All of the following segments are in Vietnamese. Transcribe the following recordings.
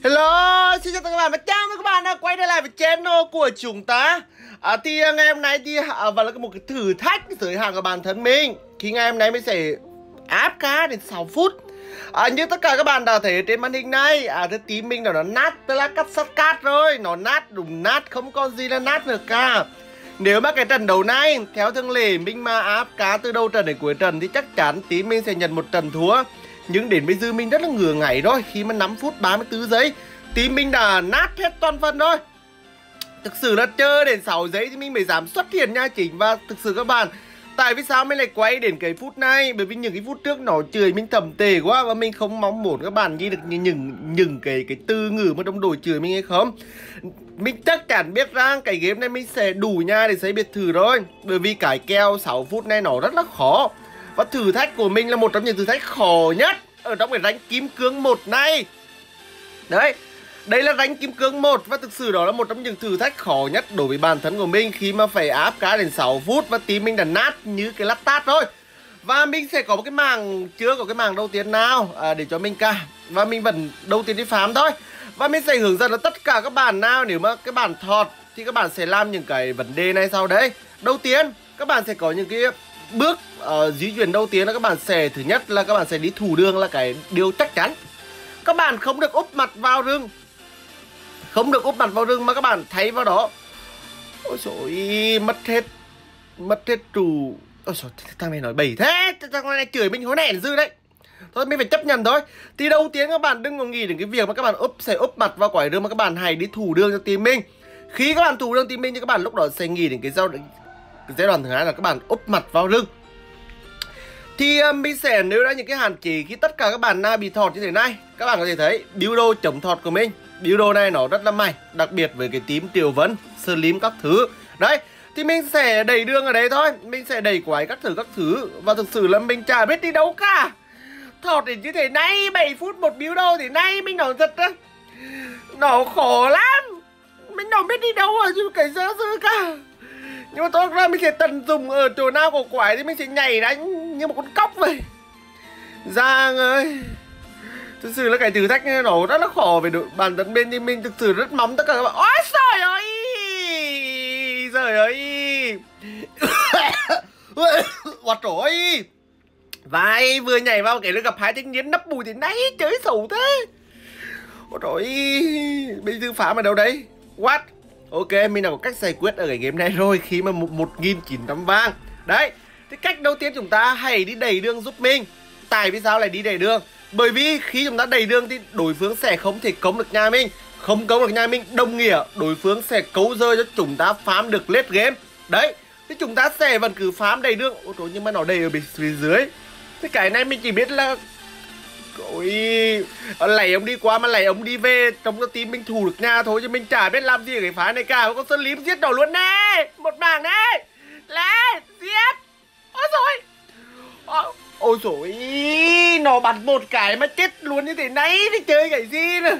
Hello, xin chào tất cả các bạn và chào mừng các bạn đã quay trở lại với channel của chúng ta. Thì ngày hôm nay thì và là một cái thử thách giới hạn của bản thân mình. Khi ngày hôm nay mình sẽ áp cá đến 6 phút. Như tất cả các bạn đã thấy trên màn hình này, cái tím mình nó nát, tức là cắt sắt cát rồi, nó nát, đúng nát, không có gì là nát nữa cả. Nếu mà cái trận đấu này theo thường lệ mình mà áp cá từ đầu trận đến cuối trận thì chắc chắn tím mình sẽ nhận một trận thua. Nhưng đến bây giờ mình rất là ngửa ngáy rồi. Khi mà 5 phút 34 giây team mình đã nát hết toàn phần rồi. Thực sự là chờ đến 6 giây thì mình mới dám xuất hiện nha chính. Và thực sự các bạn, tại vì sao mình lại quay đến cái phút này? Bởi vì những cái phút trước nó chửi mình thầm tệ quá. Và mình không mong muốn các bạn ghi được những cái từ ngữ mà trong đội chửi mình hay không. Mình chắc chắn biết rằng cái game này mình sẽ đủ nha để xây biệt thự rồi. Bởi vì cái kèo 6 phút này nó rất là khó. Và thử thách của mình là một trong những thử thách khó nhất ở trong cái rank kim cương 1 này. Đấy, đây là rank kim cương 1. Và thực sự đó là một trong những thử thách khó nhất đối với bản thân của mình. Khi mà phải áp cá đến 6 phút và team mình đã nát như cái lát tát thôi. Và mình sẽ có một cái mảng, chưa có cái mảng đầu tiên nào để cho mình cả. Và mình vẫn đầu tiên đi farm thôi. Và mình sẽ hướng dẫn là tất cả các bạn nào, nếu mà các bạn thọt thì các bạn sẽ làm những cái vấn đề này sau đấy. Đầu tiên, các bạn sẽ có những cái bước di chuyển đầu tiên là các bạn sẽ, thứ nhất là các bạn sẽ đi thủ đường, là cái điều chắc chắn. Các bạn không được úp mặt vào rừng. Không được úp mặt vào rừng mà các bạn thấy vào đó. Ôi trời, mất hết trù. Ôi trời, thằng này nói bậy thế. Thằng này chửi mình hối nén dư đấy. Thôi mình phải chấp nhận thôi. Thì đầu tiên các bạn đừng có nghĩ đến cái việc mà các bạn sẽ úp mặt vào quả rừng, mà các bạn hãy đi thủ đường cho team mình. Khi các bạn thủ đường team mình thì các bạn lúc đó sẽ nghĩ đến cái giai đoạn thứ hai là các bạn úp mặt vào rừng. Thì mình sẽ nêu ra những cái hạn chế khi tất cả các bạn nào bị thọt như thế này. Các bạn có thể thấy build đồ chống thọt của mình, build đồ này nó rất là mạnh, đặc biệt với cái tím Triệu Vân, Slim các thứ. Đấy, thì mình sẽ đẩy đường ở đây thôi. Mình sẽ đẩy quái các thứ. Và thực sự là mình chả biết đi đâu cả. Thọt đến như thế này, 7 phút một build đồ thế này, mình nói thật á, nó khó lắm. Mình đâu biết đi đâu ở cái dơ cả. Nhưng mà tốt ra mình sẽ tận dụng ở chỗ nào của quái thì mình sẽ nhảy đánh như một con cóc vậy. Giang ơi, thực sự là cái thử thách này nó rất là khó về bản thân bên, thì mình thực sự rất mong tất cả các bạn. Ôi trời ơi, trời ơi. Ôi trời ơi, vai vừa nhảy vào cái nó gặp hai thanh niên nấp bùi thì nãy chơi xấu thế. Ôi trời ơi, bây giờ phá ở đâu đấy? What? Ok, mình đã có cách giải quyết ở cái game này rồi, khi mà 1.900 vàng. Đấy, thì cách đầu tiên chúng ta hãy đi đẩy đường giúp mình. Tại vì sao lại đi đẩy đường? Bởi vì khi chúng ta đẩy đường thì đối phương sẽ không thể cống được nhà mình. Không cống được nhà mình đồng nghĩa đối phương sẽ cấu rơi cho chúng ta farm được late game. Đấy, thì chúng ta sẽ vẫn cứ farm đẩy đường. Ôi trời, nhưng mà nó đẩy ở phía dưới. Thế cái này mình chỉ biết là ôi, lầy ông đi qua mà lầy ông đi về, trong cái team mình thủ được nhà thôi, chứ mình chả biết làm gì ở cái phái này cả. Có Sơn Lím giết nó luôn nè, một mảng đấy, lên giết. Ôi rồi, ôi rồi, nó bắn một cái mà chết luôn như thế này thì chơi cái gì nữa.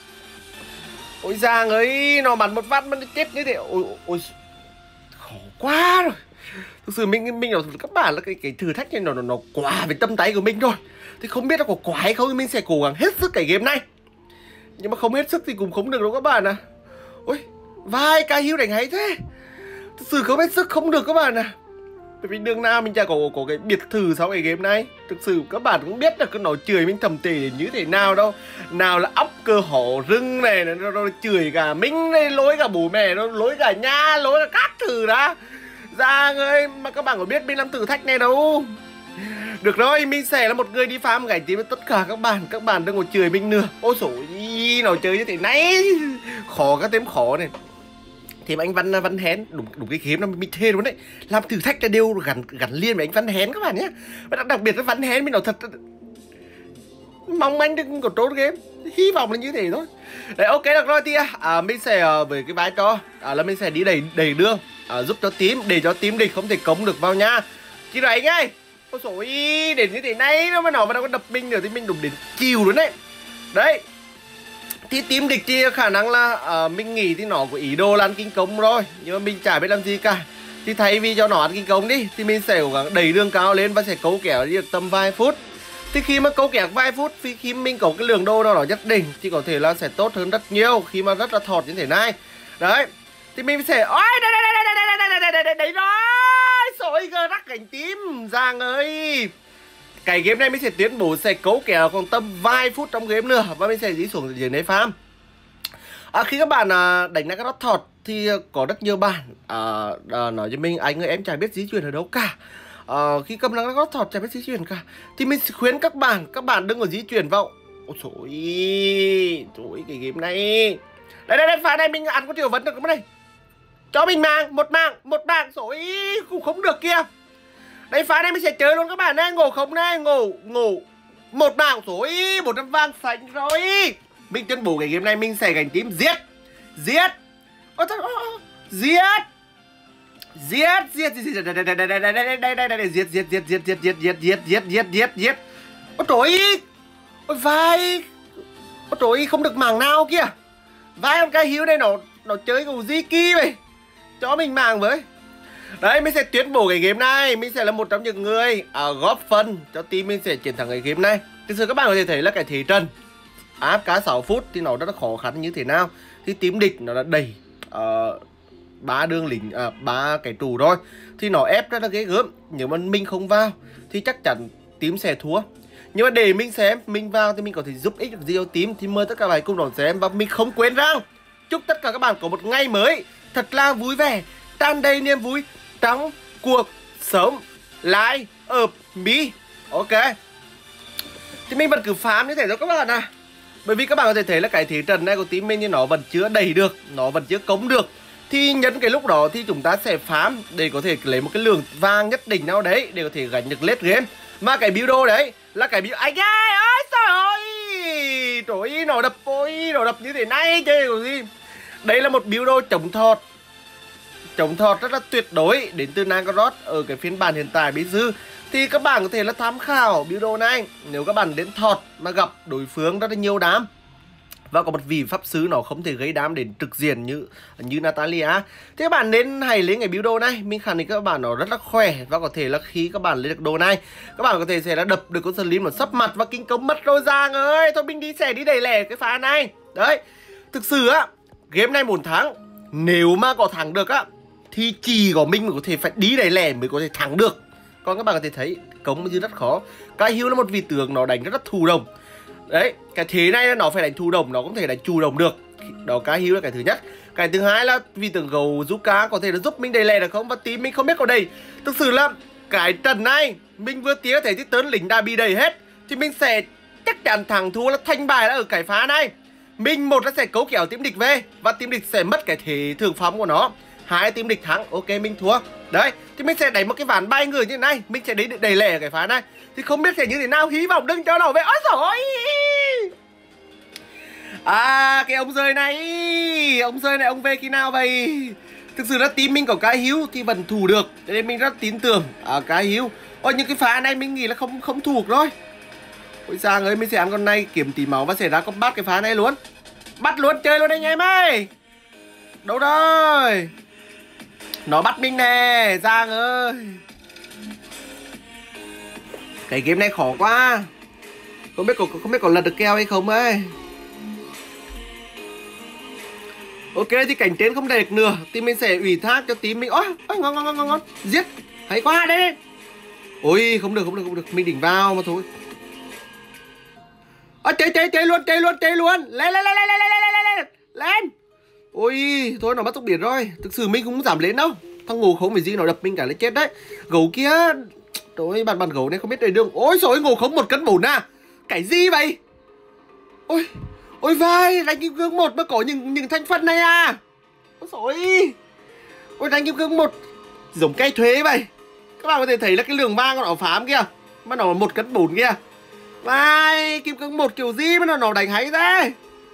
Ôi Giang ơi, nó bắn một phát mà nó chết như thế. Ôi khó quá rồi. Thực sự mình nói các bạn là cái thử thách này nó quá về tâm tay của mình rồi. Thì không biết là có quá hay không thì mình sẽ cố gắng hết sức cái game này. Nhưng mà không hết sức thì cũng không được đâu các bạn à. Ôi, vai ca hưu đánh hay thế. Thực sự không hết sức không được các bạn à. Bởi vì đường nào mình chả có cái biệt thự sau cái game này. Thực sự các bạn cũng biết là cứ nói chửi mình thầm tệ như thế nào đâu. Nào là ốc cơ hổ rừng này, nó chửi cả mình này, lối cả bố mẹ, nó lối cả nhà, lối cả các thứ đó. Giang ơi, mà các bạn có biết mình làm thử thách này đâu. Được rồi, mình sẽ là một người đi farm gánh tím với tất cả các bạn. Các bạn đừng có chửi mình nữa. Ôi dồi, nó chơi như thế này khó các thêm khó này. Thêm anh Văn Hén, đúng cái game nó mình thề luôn đấy. Làm thử thách là đều gắn liền với anh Văn Hén các bạn nhé. Và đặc biệt là Văn Hén mình nói thật, mong anh đừng có trốn game. Hy vọng là như thế thôi. Đấy, ok được rồi thì mình sẽ với cái vai trò là mình sẽ đi đẩy đường, giúp cho team, để cho team địch không thể cống được vào nhà. Chỉ là anh ơi, ôi dồi, đến như thế này nó mà nó có đập mình nữa thì mình đúng đến chiều luôn đấy. Đấy, thì team địch thì khả năng là mình nghĩ thì nó có ý đồ là ăn kinh công rồi, nhưng mà mình chả biết làm gì cả. Thì thay vì cho nó ăn kinh công đi thì mình sẽ cố gắng đẩy đường cao lên và sẽ cấu kéo đi được tầm vài phút. Thì khi mà câu kẹt vài phút, khi mình có cái lượng đô nào đó nhất định thì có thể là sẽ tốt hơn rất nhiều khi mà rất là thọt như thế này. Đấy, thì mình sẽ ôi đấy rồi, sổi gờ rắc cảnh tím Giang ơi. Cái game này mình sẽ tuyên bố sẽ cấu kéo còn tầm vài phút trong game nữa và mình sẽ đi xuống dưới đấy farm. Khi các bạn đánh cái rất thọt thì có rất nhiều bạn nói cho mình anh ơi em chả biết di chuyển ở đâu cả. Khi cầm năng rất thọt chả biết di chuyển cả thì mình sẽ khuyến các bạn đừng có di chuyển vào. Ôi trời cái game này. Đây pha này mình ăn có tiểu vấn được không đây. Cho mình một mạng rồi cũng không được kia. Đây pha này mình sẽ chơi luôn các bạn này, ngủ không này, ngủ một mạng rồi 100 vàng xanh rồi. Mình tuyên bố cái game này mình sẽ gánh tím giết ôi vai, ôi trời không được mảng nào kia. Vai con cái hiếu đây nó chơi cầu di ki vậy, cho mình mảng với. Đấy, mình sẽ tuyên bố cái game này mình sẽ là một trong những người góp phần cho team mình sẽ chiến thắng cái game này. Thực sự các bạn có thể thấy là cái thế trận áp cá 6 phút thì nó rất là khó khăn như thế nào. Thì team địch nó đã đẩy 3 đường lính 3 cái trụ rồi thì nó ép rất là ghê gớm. Nếu mà mình không vào thì chắc chắn team sẽ thua. Nhưng mà để mình xem mình vào thì mình có thể giúp ích được gì cho team thì mời tất cả các bạn cùng đón xem. Và mình không quên rằng chúc tất cả các bạn có một ngày mới thật là vui vẻ, tràn đầy niềm vui trong cuộc sống live ở Mỹ. Ok, thì mình vẫn cứ farm như thế thôi các bạn à. Bởi vì các bạn có thể thấy là cái thế trận này của team mình thì nó vẫn chưa đầy được, nó vẫn chưa cống được. Thì nhân cái lúc đó thì chúng ta sẽ farm để có thể lấy một cái lượng vàng nhất định nào đấy để có thể gánh được late game. Mà cái build đấy là cái build anh ơi, ôi trời ơi, trời ơi, nó đập như thế này chơi còn gì. Đây là một build chống thọt rất là tuyệt đối đến từ Nangarot ở cái phiên bản hiện tại bây giờ. Thì các bạn có thể là tham khảo build này nếu các bạn đến thọt mà gặp đối phương rất là nhiều đám và có một vị pháp sư nó không thể gây đám đến trực diện như Natalia. Thế các bạn nên hãy lấy cái build này, mình khẳng định các bạn nó rất là khỏe. Và có thể là khi các bạn lấy được đồ này các bạn có thể sẽ là đập được con Slim nó sắp mặt và kinh cống mất rồi Giang ơi. Thôi mình đi đẩy lẻ cái pha này. Đấy, thực sự á game này muốn thắng, nếu mà có thắng được á thì chỉ có mình mới có thể phải đi đẩy lẻ mới có thể thắng được. Còn các bạn có thể thấy cống bây giờ rất khó. Cái Hiếu là một vị tướng nó đánh rất là thụ động. Đấy, cái thế này nó phải đánh thụ động, nó cũng thể đánh chủ động được. Đó, cái Hiếu là cái thứ nhất. Cái thứ hai là vị tướng gấu Zuka có thể là giúp mình đẩy lẻ được không? Và team mình không biết có đầy. Thực sự là cái trận này mình vừa tía thấy tấn lính đã bị đầy hết thì mình sẽ chắc chắn thắng thua là thành bài là ở cái phá này. Mình một là sẽ cấu kéo team địch về và team địch sẽ mất cái thế thường phóng của nó. Hai team địch thắng, ok mình thua. Đấy, thì mình sẽ đánh một cái ván bay người như thế này, mình sẽ đẩy lẻ cái phá này. Thì không biết sẽ như thế nào, hy vọng đừng cho nó về. Ôi trời ơi, cái ông rơi này ông về khi nào vậy? Thực sự là team mình có cái Hiếu thì vẫn thủ được, cho nên mình rất tin tưởng cái Hiếu. Ôi những cái phá này mình nghĩ là không thuộc rồi. Ôi Giang ơi, mình sẽ ăn con này kiếm tí máu và sẽ ra con bắt cái phá này luôn. Bắt luôn, chơi luôn anh em ơi. Đâu rồi? Nó bắt mình nè, Giang ơi. Cái game này khó quá. Không biết có lật được keo hay không ấy. Ok, thì cảnh trên không đầy được nữa thì mình sẽ ủy thác cho team mình. Ôi, ngon. Giết. Hay quá đấy. Ôi, không được. Mình đỉnh vào mà thôi. Chơi luôn. Lên. Ôi, thôi nó bắt tốc biển rồi. Thực sự mình cũng không dám lên đâu. Thằng ngủ không phải gì nó đập mình cả lấy chết đấy. Gấu kia. Trời ơi, bạn gấu này không biết đầy đường. Ôi trời ơi, ngủ không 1 cân 4 à. Cái gì vậy? Ôi vai, đánh kim cương 1 mà có những thành phần này à. Ôi trời. Ôi đánh kim cương 1 giống cây thuế vậy. Các bạn có thể thấy là cái lượng vàng của nó phám kia. Mà nó 1 cân 4 kia. Vai, kim cương 1 kiểu gì mà nó đánh hay thế.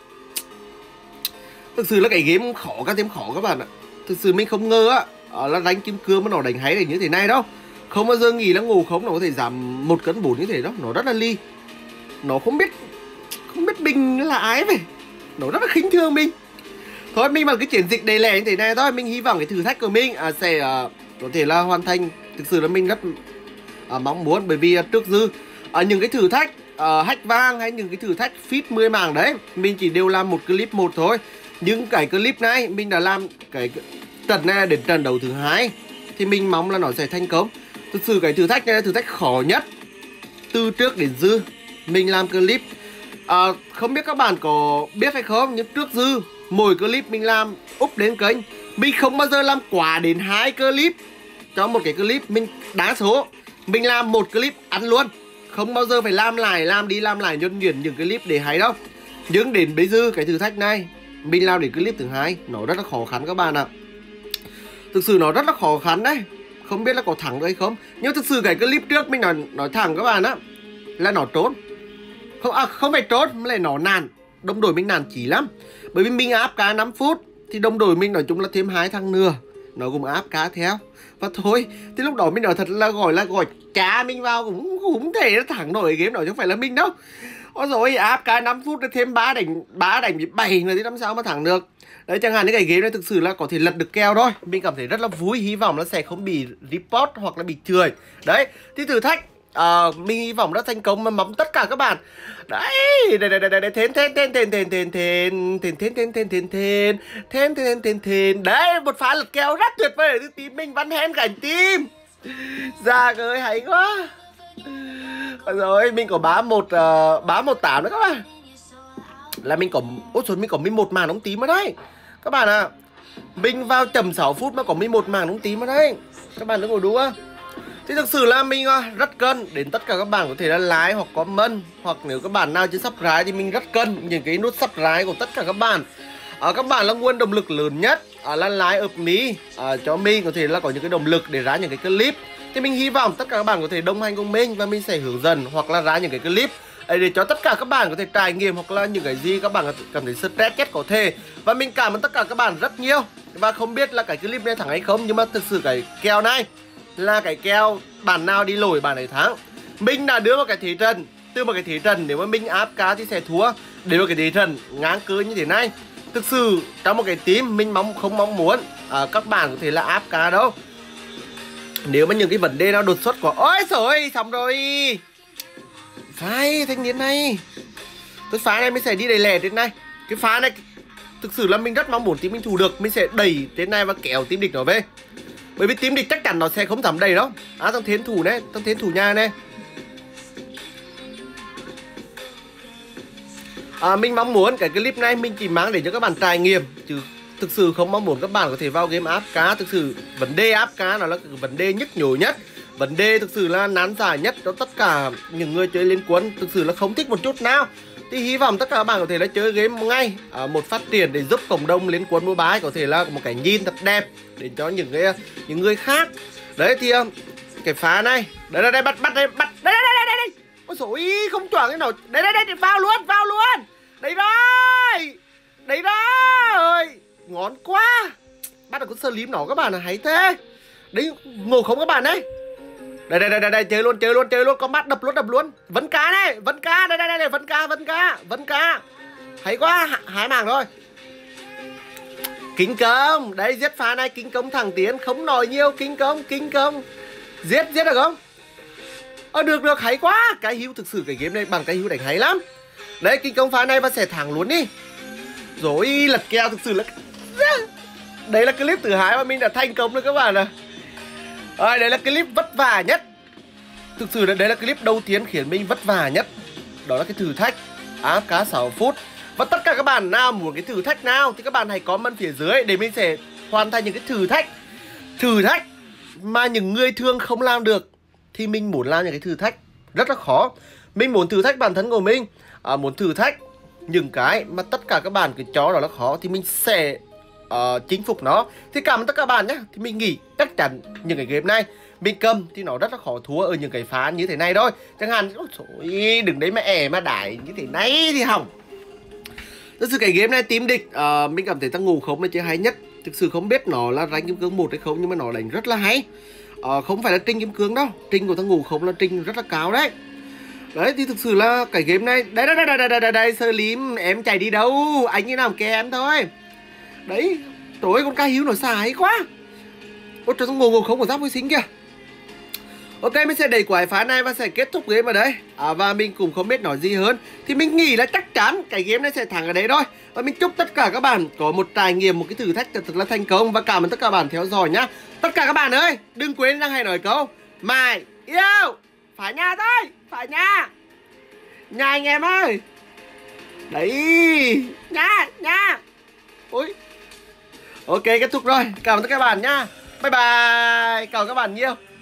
Thực sự là cái game khó các bạn ạ. Thực sự mình không ngờ á là đánh kim cương mà nó đánh hay như thế này đâu. Không bao giờ nghĩ là ngủ không nó có thể giảm 1 cân 4 như thế đâu. Nó rất là ly. Nó không biết mình là ai vậy. Nó rất là khinh thường mình. Thôi mình bằng cái chiến dịch đầy lẻ như thế này thôi. Mình hy vọng cái thử thách của mình sẽ có thể là hoàn thành. Thực sự là mình rất mong muốn. Bởi vì trước dư những cái thử thách hack vang hay những cái thử thách fit 10 mảng đấy, mình chỉ đều làm một clip một thôi. Nhưng cái clip này mình đã làm cái trận này đến trận đấu thứ 2 thì mình mong là nó sẽ thành công. Thực sự cái thử thách này là thử thách khó nhất từ trước đến Dư mình làm clip. Không biết các bạn có biết hay không, nhưng trước Dư mỗi clip mình làm up đến kênh, mình không bao giờ làm quá đến 2 clip cho một cái clip. Mình đa số mình làm một clip ăn luôn, không bao giờ phải làm lại, làm đi làm lại nhuần nhuyễn những clip để hay đâu. Nhưng đến bây giờ cái thử thách này mình làm đến clip thứ 2 nó rất là khó khăn các bạn ạ. Thực sự nó rất là khó khăn đấy, không biết là có thắng được hay không. Nhưng thực sự cái clip trước mình nói thẳng các bạn á là nó trốn. Không phải trốn mà lại nó nản. Đồng đội mình nản chỉ lắm. Bởi vì mình áp cá 5 phút thì đồng đội mình nói chung là thêm 2 thằng nữa nó cũng áp cá theo. Và thôi thì lúc đó mình nói thật là gọi cá mình vào cũng không thể nó thắng nổi game đó, chứ không phải là mình đâu. Ôi rồi áp cá 5 phút thêm 3 đánh 7 nữa thì làm sao mà thắng được. Đấy, chẳng hạn như cái game này thực sự là có thể lật được kèo thôi. Mình cảm thấy rất là vui, hy vọng nó sẽ không bị report hoặc là bị chửi. Đấy, thì thử thách mình hy vọng đã thành công mà mong tất cả các bạn. Đấy, đấy, một pha lật kèo rất tuyệt vời để team mình Văn Hen cảnh team. Già ơi hay quá. Rồi mình có 318 nữa các bạn. Là mình có mình có 11 màn đóng tím ở đây. Các bạn ạ, mình vào tầm 6 phút mà có 11 màn đóng tím ở đây. Các bạn đừng có đùa. Thì thực sự là mình rất cân đến tất cả các bạn có thể là like hoặc comment, hoặc nếu các bạn nào chưa subscribe thì mình rất cân những cái nút subscribe của tất cả các bạn. Các bạn là nguồn động lực lớn nhất là like up me cho mình có thể là có những cái động lực để ra những cái clip. Thì mình hy vọng tất cả các bạn có thể đồng hành cùng mình và mình sẽ hướng dẫn hoặc là ra những cái clip để cho tất cả các bạn có thể trải nghiệm hoặc là những cái gì các bạn cảm thấy stress nhất có thể. Và mình cảm ơn tất cả các bạn rất nhiều. Và không biết là cái clip này thắng hay không, nhưng mà thực sự cái kèo này là cái kèo bạn nào đi lỗi bạn ấy thắng. Mình đã đưa vào cái thế trận, từ một cái thế trận nếu mà mình áp cá thì sẽ thua, đến một cái thế trận ngang cư như thế này. Thực sự trong một cái team mình không mong muốn các bạn có thể là áp cá đâu. Nếu mà những cái vấn đề nào đột xuất của ôi trời xong rồi. Phái thanh niên này, cái phá này mình sẽ đi đẩy lẻ trên này. Cái phá này thực sự là mình rất mong muốn team mình thủ được. Mình sẽ đẩy trên này và kéo team địch nó về. Bởi vì team địch chắc chắn nó sẽ không dám đẩy đâu. Thằng Thiến thủ này, thằng Thiến thủ nhà này. Mình mong muốn cái clip này mình chỉ mang để cho các bạn trải nghiệm, chứ thực sự không mong muốn các bạn có thể vào game áp cá. Thực sự vấn đề áp cá nó là vấn đề nhức nhối nhất, vấn đề thực sự là nan giải nhất cho tất cả những người chơi liên quân. Thực sự là không thích một chút nào. Thì hy vọng tất cả các bạn có thể là chơi game ngay một phát triển để giúp cộng đồng liên quân mobile có thể là một cái nhìn thật đẹp để cho những người khác. Đấy thì cái phá này, đây bắt đây. Ôi dồi không choảng cái nào. Đây vào luôn. Đấy rồi. Ngon quá. Bắt được con sơ lím nó các bạn là hay thế. Đấy ngộ không các bạn đấy. Đây chơi luôn con mắt đập luôn. Vấn cá đây vấn cá. Hay quá, 2 mảng thôi. Kinh công, đấy giết phá này kinh công thẳng tiến, không nói nhiều, kinh công. Giết được không? Được hay quá. Cái hữu thực sự cái game này bằng cái hữu đánh hay lắm. Đấy kinh công phá này và sẽ thẳng luôn đi. Rồi lật kèo thực sự là đấy là clip thứ 2 mà mình đã thành công rồi các bạn ạ. Đấy là clip vất vả nhất. Thực sự đấy là clip đầu tiên khiến mình vất vả nhất. Đó là cái thử thách áp cá 6 phút. Và tất cả các bạn nào muốn cái thử thách nào thì các bạn hãy comment phía dưới để mình sẽ hoàn thành những cái thử thách mà những người thường không làm được. Thì mình muốn làm những cái thử thách rất là khó. Mình muốn thử thách bản thân của mình, muốn thử thách những cái mà tất cả các bạn cứ cho đó là khó thì mình sẽ chinh phục nó. Thì cảm ơn tất cả các bạn nhé. Thì mình nghĩ chắc chắn những cái game này mình cầm thì nó rất là khó thua ở những cái phá như thế này thôi. Chẳng hạn đừng đấy mà mà đãi như thế này thì hỏng. Thực sự cái game này team địch mình cảm thấy thằng Ngủ Không là chơi hay nhất. Thực sự không biết nó là rank kim cương 1 hay không, nhưng mà nó đánh rất là hay. Không phải là Trinh kim cương đâu, Trinh của thằng Ngủ Không là Trinh rất là cao đấy. Đấy thì thực sự là cái game này đây sơ lím em chạy đi đâu, anh như nào kè em thôi. Đấy trời ơi, con cá híu nó xài hay quá. Ôi trời, thằng Ngủ Không có giáp với xính kìa. Ok, mình sẽ đẩy quái phá này và sẽ kết thúc game ở đấy. Và mình cũng không biết nói gì hơn. Thì mình nghĩ là chắc chắn cái game này sẽ thắng ở đấy thôi. Và mình chúc tất cả các bạn có một trải nghiệm, một cái thử thách thật là thành công. Và cảm ơn tất cả các bạn theo dõi nhá. Tất cả các bạn ơi, đừng quên đang hay nói câu mày yêu phải nha thôi, phải nha. Nha anh em ơi. Đấy, nha, nha. Ui. Ok, kết thúc rồi. Cảm ơn tất cả các bạn nhá. Bye bye. Cảm ơn các bạn nhiều.